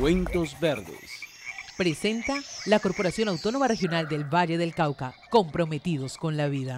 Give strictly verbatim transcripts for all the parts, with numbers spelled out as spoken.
Cuentos Verdes. Presenta la Corporación Autónoma Regional del Valle del Cauca, comprometidos con la vida.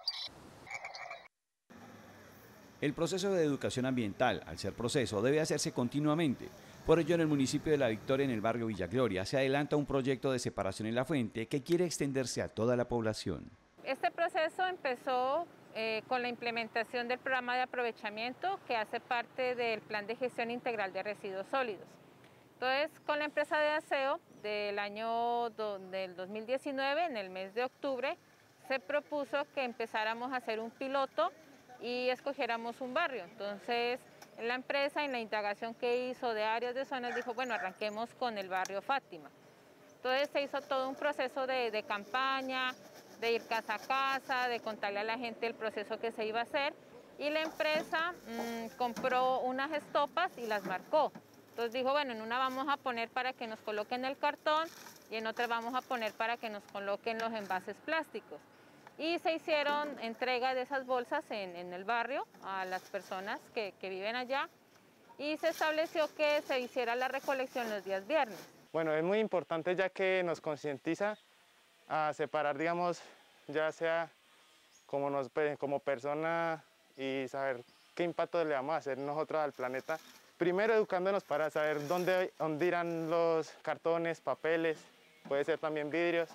El proceso de educación ambiental, al ser proceso, debe hacerse continuamente. Por ello, en el municipio de La Victoria, en el barrio Villa Gloria, se adelanta un proyecto de separación en la fuente que quiere extenderse a toda la población. Este proceso empezó eh, con la implementación del programa de aprovechamiento que hace parte del Plan de Gestión Integral de Residuos Sólidos. Entonces, con la empresa de aseo del año do, del dos mil diecinueve, en el mes de octubre, se propuso que empezáramos a hacer un piloto y escogiéramos un barrio. Entonces, la empresa, en la indagación que hizo de áreas de zonas, dijo, bueno, arranquemos con el barrio Fátima. Entonces, se hizo todo un proceso de, de campaña, de ir casa a casa, de contarle a la gente el proceso que se iba a hacer, y la empresa mmm, compró unas estopas y las marcó. Entonces dijo, bueno, en una vamos a poner para que nos coloquen el cartón y en otra vamos a poner para que nos coloquen los envases plásticos. Y se hicieron entrega de esas bolsas en, en el barrio a las personas que, que viven allá, y se estableció que se hiciera la recolección los días viernes. Bueno, es muy importante ya que nos concientiza a separar, digamos, ya sea como, nos, como persona y saber qué impacto le vamos a hacer nosotros al planeta. Primero educándonos para saber dónde, dónde irán los cartones, papeles, puede ser también vidrios.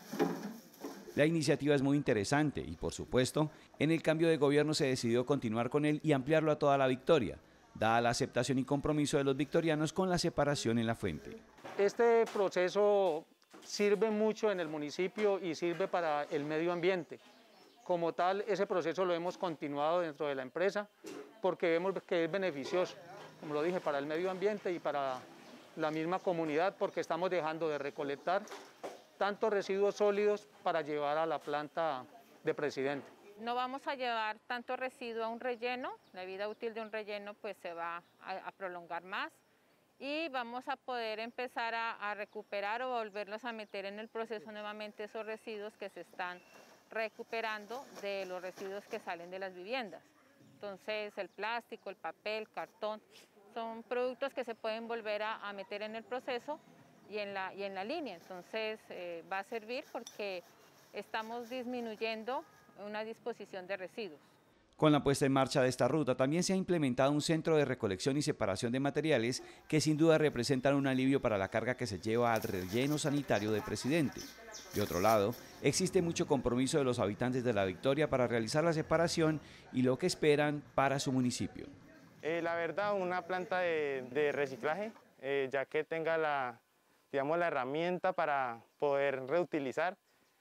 La iniciativa es muy interesante y, por supuesto, en el cambio de gobierno se decidió continuar con él y ampliarlo a toda La Victoria, dada la aceptación y compromiso de los victorianos con la separación en la fuente. Este proceso sirve mucho en el municipio y sirve para el medio ambiente. Como tal, ese proceso lo hemos continuado dentro de la empresa porque vemos que es beneficioso, como lo dije, para el medio ambiente y para la misma comunidad, porque estamos dejando de recolectar tantos residuos sólidos para llevar a la planta de Presidente. No vamos a llevar tanto residuo a un relleno, la vida útil de un relleno pues se va a, a prolongar más, y vamos a poder empezar a, a recuperar o volverlos a meter en el proceso nuevamente esos residuos que se están recuperando de los residuos que salen de las viviendas. Entonces el plástico, el papel, cartón, son productos que se pueden volver a, a meter en el proceso y en la, y en la línea. Entonces eh, va a servir porque estamos disminuyendo una disposición de residuos. Con la puesta en marcha de esta ruta también se ha implementado un centro de recolección y separación de materiales que sin duda representan un alivio para la carga que se lleva al relleno sanitario de Presidente. De otro lado, existe mucho compromiso de los habitantes de La Victoria para realizar la separación y lo que esperan para su municipio. Eh, la verdad, una planta de, de reciclaje, eh, ya que tenga la, digamos, la herramienta para poder reutilizar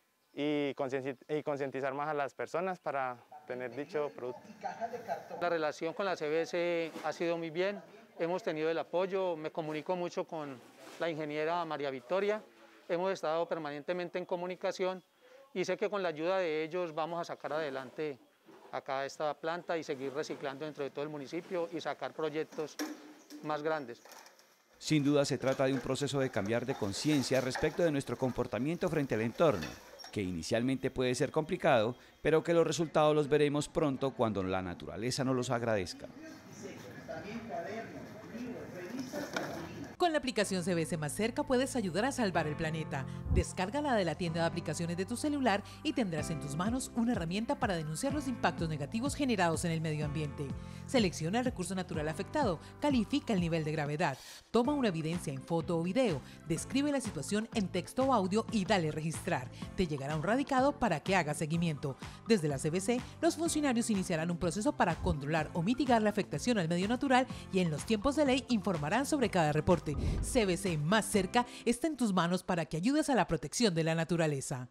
y concientizar más a las personas para tener dicho producto. La relación con la C B C ha sido muy bien, hemos tenido el apoyo, me comunico mucho con la ingeniera María Victoria, hemos estado permanentemente en comunicación y sé que con la ayuda de ellos vamos a sacar adelante acá esta planta y seguir reciclando dentro de todo el municipio y sacar proyectos más grandes. Sin duda se trata de un proceso de cambiar de conciencia respecto de nuestro comportamiento frente al entorno, que inicialmente puede ser complicado, pero que los resultados los veremos pronto cuando la naturaleza nos los agradezca. Con la aplicación C B C Más Cerca puedes ayudar a salvar el planeta. Descárgala de la tienda de aplicaciones de tu celular y tendrás en tus manos una herramienta para denunciar los impactos negativos generados en el medio ambiente. Selecciona el recurso natural afectado, califica el nivel de gravedad, toma una evidencia en foto o video, describe la situación en texto o audio y dale registrar. Te llegará un radicado para que haga seguimiento. Desde la C B C, los funcionarios iniciarán un proceso para controlar o mitigar la afectación al medio natural y en los tiempos de ley informarán sobre cada reporte. C B C Más Cerca está en tus manos para que ayudes a la protección de la naturaleza.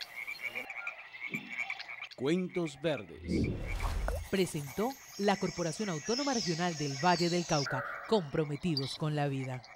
Cuentos Verdes. Presentó la Corporación Autónoma Regional del Valle del Cauca, comprometidos con la vida.